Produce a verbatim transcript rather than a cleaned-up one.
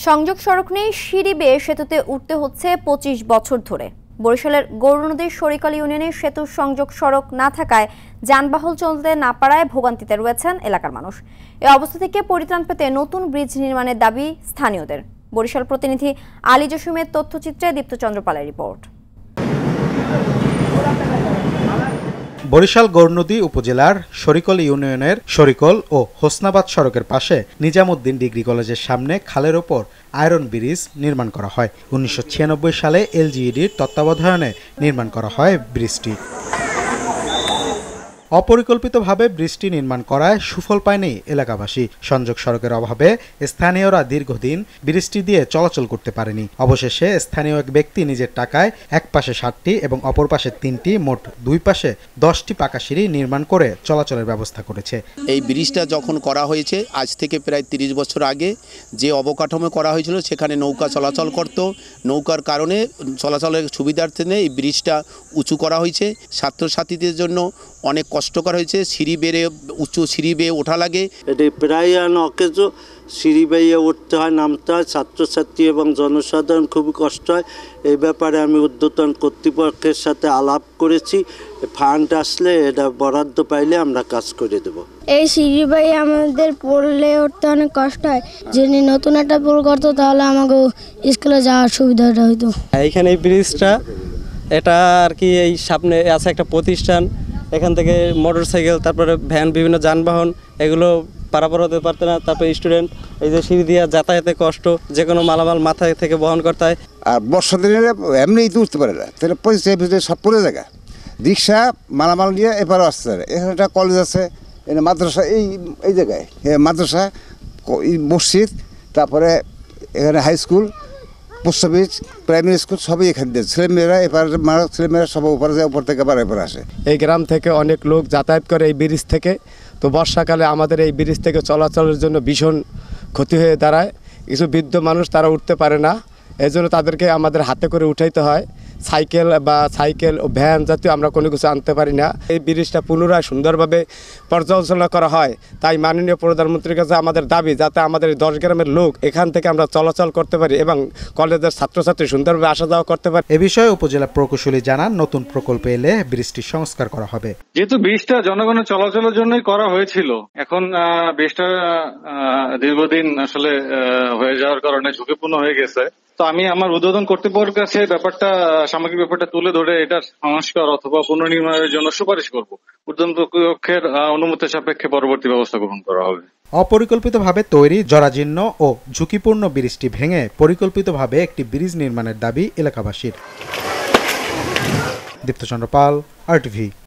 সংযোগ সড়ক নেই, সিঁড়ি বেয়ে সেতুতে উঠতে হচ্ছে পঁচিশ বছর ধরে। বরিশালের গৌরনদীর শরিকল ইউনিয়নের সেতুর সংযোগ সড়ক না থাকায় যানবাহন চলতে না পারায় ভোগান্তিতে রয়েছেন এলাকার মানুষ। এই অবস্থা থেকে পরিত্রাণ পেতে নতুন ব্রিজ নির্মাণের দাবি স্থানীয়দের। বরিশাল প্রতিনিধি আলী জসিমের তথ্যচিত্রে দীপ্তচন্দ্র পালের রিপোর্ট। বরিশাল গৌরনদী উপজেলার শরিকল ইউনিয়নের শরিকল ও হোসনাবাদ সড়কের পাশে নিজামুদ্দিন ডিগ্রি কলেজের সামনে খালের ওপর আয়রন ব্রিজ নির্মাণ করা হয়। উনিশশো ছিয়ানব্বই সালে এলজিইডির তত্ত্বাবধানে নির্মাণ করা হয় ব্রিজটি। অপরিকল্পিতভাবে ব্রিজটি নির্মাণ করায় সুফল পায়নি এলাকাবাসী। সংযোগ সড়কের অভাবে স্থানীয়রা দীর্ঘদিন ব্রিজটি দিয়ে চলাচল করতে পারেনি। অবশেষে স্থানীয় এক ব্যক্তি নিজের টাকায় এক পাশে ষাটটি এবং অপর পাশে তিনটি, মোট দুই পাশে দশটি পাকা সিঁড়ি নির্মাণ করে চলাচলের ব্যবস্থা করেছে। এই ব্রিজটা যখন করা হয়েছে আজ থেকে প্রায় তিরিশ বছর আগে যে অবকাঠামো করা হয়েছিল সেখানে নৌকা চলাচল করত। নৌকার কারণে চলাচলের সুবিধার্থে এই ব্রিজটা উঁচু করা হয়েছে। ছাত্রছাত্রীদের জন্য অনেক কষ্টকর হয়েছে। সিঁড়ি বেড়ে উঁচু সিঁড়ি বেয়ে ওঠা লাগে। এটি প্রায় অকেজ সিঁড়ি বেয়ে উঠতে হয়, নামতে হয়। ছাত্রছাত্রী এবং জনসাধারণ খুবই কষ্ট হয়। এই ব্যাপারে আমি ঊর্ধ্বতন কর্তৃপক্ষের সাথে আলাপ করেছি। ফান্ড আসলে এটা বরাদ্দ পাইলে আমরা কাজ করে দেব। এই সিঁড়ি বেয়ে আমাদের পড়লে উঠতে অনেক কষ্ট হয়। যদি নতুন একটা পুল করতো তাহলে আমাকে স্কুলে যাওয়ার সুবিধাটা হইতো। এইখানে এই ব্রিজটা এটা আর কি এই সামনে আছে একটা প্রতিষ্ঠান, এখান থেকে মোটর সাইকেল তারপরে ভ্যান বিভিন্ন যানবাহন এগুলো পারাপার হতে পারতো না। তারপরে স্টুডেন্ট এই যে সিঁড়ি দিয়ে যাতায়াতে কষ্ট, যে কোনো মালামাল মাথায় থেকে বহন করতে হয়। আর বর্ষা দিনে এমনিই তো উঠতে পারে না, তাহলে পরিচয় ভিতরে সব পড়ে জায়গা রিক্সা মালামাল নিয়ে এবারে আসতে পারে। এখানে একটা কলেজ আছে, এখানে মাদ্রাসা, এই এই জায়গায় মাদ্রাসা, মসজিদ, তারপরে এখানে high school, post office, primary school সবই এখান থেকে। ছেলেমেয়েরা এবার ছেলেমেয়েরা সব উপরে যায়, উপর থেকে আবার এবার আসে। এই গ্রাম থেকে অনেক লোক যাতায়াত করে এই ব্রিজ থেকে। তো বর্ষাকালে আমাদের এই ব্রিজ থেকে চলাচলের জন্য ভীষণ ক্ষতি হয়ে দাঁড়ায়। কিছু বৃদ্ধ মানুষ তারা উঠতে পারে না, এই জন্য তাদেরকে আমাদের হাতে করে উঠাইতে হয়। সাইকেল বা সাইকেল ও ভ্যান জাতীয় আমরা কোনো কিছু আনতে পারি না। এই ব্রিজটা পুনরায় সুন্দরভাবে পর্যালোচনা করা হয়। তাই মাননীয় প্রধানমন্ত্রীর কাছে আমাদের দাবি যাতে আমাদের দশ গ্রামের লোক এখান থেকে আমরা চলাচল করতে পারি এবং কলেজের ছাত্রছাত্রী সুন্দরভাবে আসা যাওয়া করতে পারে। এ বিষয়ে উপজেলা প্রকৌশলী জানান, নতুন প্রকল্প এলে ব্রিজটি সংস্কার করা হবে। যেহেতু ব্রিজটা জনগণের চলাচলের জন্যই করা হয়েছিল, এখন ব্রিজটা দীর্ঘদিন আসলে হয়ে যাওয়ার কারণে ঝুঁকিপূর্ণ হয়ে গেছে। তো আমি আমার উদ্বোধন কর্তৃপক্ষের কাছে ব্যাপারটা সামগ্রিক ব্যাপারটা তুলে ধরে এটার সংস্কার অথবা পুনর্নির্মাণের জন্য সুপারিশ করব। উদ্বোধন কর্তৃপক্ষের অনুমতি সাপেক্ষে পরবর্তী ব্যবস্থা গ্রহণ করা হবে। অপরিকল্পিতভাবে তৈরি জরাজীর্ণ ও ঝুঁকিপূর্ণ ব্রিজটি ভেঙে পরিকল্পিতভাবে একটি ব্রিজ নির্মাণের দাবি এলাকাবাসীর। Diptachandra Pal, R TV.